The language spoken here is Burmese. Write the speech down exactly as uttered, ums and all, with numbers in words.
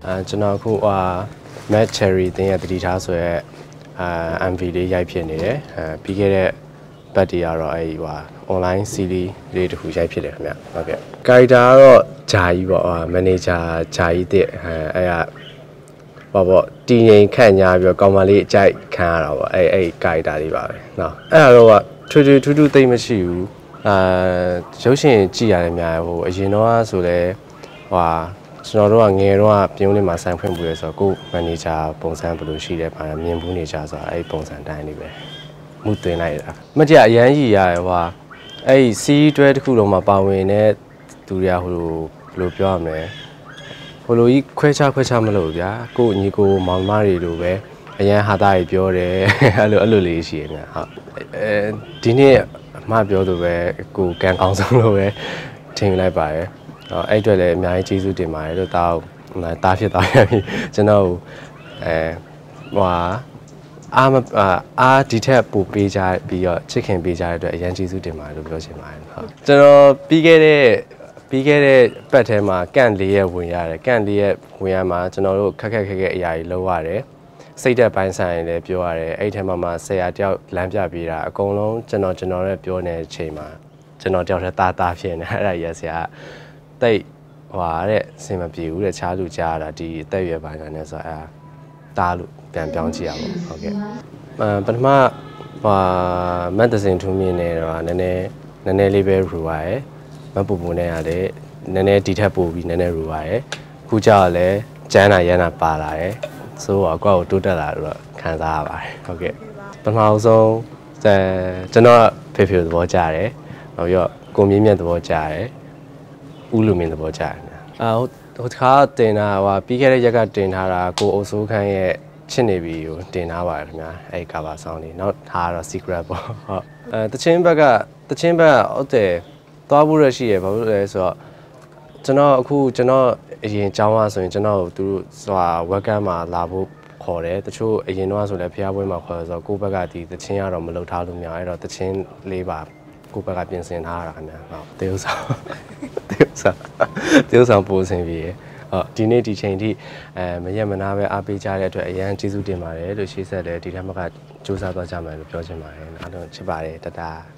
အဲကျွန်တော်အခုဟာ Matt Cherry တင်ရတတိထားဆိုရဲအာ M V လေးရိုက်ဖြစ်နေတယ်အဲပြီးခဲ့တဲ့ဘတ်တီကတော့အဲ့ဒီဟာ online series လေးတစ်ခုရိုက်ဖြစ်တယ်ခင်ဗျဟုတ်ကဲ့ character ကတော့ဂျာကြီးပေါ့ဟာ manager ဂျာကြီးတဲ့အဲအဲ့ကဘာပေါ့တည်ငြိမ်ခန့်ညားပြီးတော့ကောင်မလေးအကြိုက်ခံရတာပေါ့အဲ့အဲ့ character လေးပါပဲနော်အဲ့ဒါတော့ထူးထူးထူးထူးသိမ့်မရှိဘူးအာရုပ်ရှင်ကြည့်ရတယ်များဟိုအရင်တော့ဆိုလဲဟိုကျွန်တော်တို့ကငယ်တော့ပြုံးလေးမှာဆိုင်ဖွင့်ပူရဲဆိုတော့ကိုမန်နေဂျာပုံစံဘယ်လိုရှိလဲပါမြင်ဘူးနေကြဆိုတော့အဲ့ပုံစံတိုင်းလေးပဲမှုသွင်းလိုက်တာမကြအရန်ကြီးရတယ်ဟိုအဲ့စီးတွဲတစ်ခုလုံးမှာပါဝင်တဲ့သူတွေကဟိုလိုဘယ်လိုပြောရမလဲဟိုလိုကြီးခွဲခြားခွဲခြားမလို့ဗျာကိုညီကိုမောင်မတွေလိုပဲအရန်ဟာသားကြီးပြောတယ်အဲ့လိုအဲ့လိုလေးရှိရမြဟုတ်အဲဒီနေ့အမပြောသူပဲကိုကန်ကောင်းဆုံးလို့ပဲထင်လိုက်ပါရဲ့အဲ့အတွက်လည်းအများကြီးကျေးဇူးတင်ပါတယ်လို့တောင်းတားဖြစ်သွားပြီကျွန်တော်အဲဟိုအားအားဒီထက်ပိုပေးကြပြီးတော့ချစ်ခင်ပေးကြတဲ့အတွက်အရင်ကျေးဇူးတင်ပါတယ်လို့ပြောချင်ပါတယ်ဟုတ်ကျွန်တော်ပြီးခဲ့တဲ့ပြီးခဲ့တဲ့ပတ်ထဲမှာကန့်လေးရဲ့ဝင်ရတယ်ကန့်လေးရဲ့ဝင်ရမှာကျွန်တော်တို့ခက်ခက်ခက်ခက်အရာကြီးလုပ်ရတယ်စိတ်သက်ပိုင်းဆိုင်လည်းပြောရတယ်အဲ့ထဲမှာမှဆရာတယောက်လမ်းပြပေးတာအကုန်လုံးကျွန်တော်ကျွန်တော်နဲ့ပြောနေတဲ့အချိန်မှာကျွန်တော်တယောက်တည်းတာတာဖြစ်နေအဲ့ဒါကြီးဆရာတိတ်ဟွာတဲ့စင်မပြေဘူးတဲ့ချားလူကြားရတာဒီအသက်ရွယ်ပိုင်းကနေဆိုအဲတားလို့ပြန်ပြောင်းကြည့်ရပါဟုတ်ကဲ့အဲပထမဟွာမတ်တစင်ထူးမြင့်နေတော့နည်းနည်းနည်းနည်းလေးပဲရူပါရဲ့မပူပူနဲ့ရတယ်နည်းနည်းဒီထက်ပိုပြီးနည်းနည်းရူပါရဲ့ခုကြောက်လည်းကျန်းတာရမ်းတာပါလာတယ်ဆိုတော့ကိုယ့်ကိုတိုးတက်လာတော့ခံစားရပါတယ်ဟုတ်ကဲ့ပထမဆုံးကျွန်တော်ဖေဖေသဘောကျတယ်နောက်ပြီးတော့ကိုမြင့်မြတ်သဘောကျတယ်ဦးလူမင်းသဘောကျတယ်အာဟိုတခါတင်တာဟိုပြီးခဲ့တဲ့ရက်ကတင်ထားတာကိုအုပ်စိုးခန်းရဲ့ချစ်နေပြီကိုတင်ထားပါတယ်ခင်ဗျာအဲ့ cover song လေးနောက်ထားတော့ secret ပေါ့ဟုတ်အဲတချင်းဘက်ကတချင်းဘက်ဟုတ်တယ်သွားဖို့ရရှိရဘာလို့လဲဆိုတော့ကျွန်တော်အခုကျွန်တော်အရင်ကျောင်းကဆိုရင်ကျွန်တော်သူတို့ဆိုတာ welcome မှာလာဖို့ခေါ်တယ်တချို့အရင်တော့ဆိုလည်းဖျားပွဲမှာခေါ်ဆိုတော့ကိုယ့်ဘက်ကဒီတချင်းကတော့မလုပ်ထားလို့မရအဲ့တော့တချင်းလေးပါကိုယ့်ဘက်ကပြင်ဆင်ထားတာခင်ဗျာဟုတ်တေးဥဆောင်တေးဥဆောင်တေးဥဆောင်ပို့ဆင်ပြီးရဟုတ်ဒီနေ့ဒီချိန်ထိအဲမရက်မနာပဲအားပေးကြတဲ့အတွက်အရန်ကျေးဇူးတင်ပါတယ်လို့ရှေ့ဆက်လည်းဒီထက်မှကစူးစမ်းသွားကြမယ်လို့ပြောချင်ပါတယ်အားလုံးချစ်ပါတယ်တတား